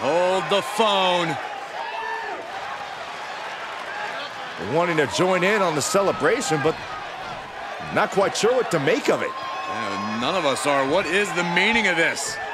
Hold the phone. Wanting to join in on the celebration, but not quite sure what to make of it. None of us are. What is the meaning of this?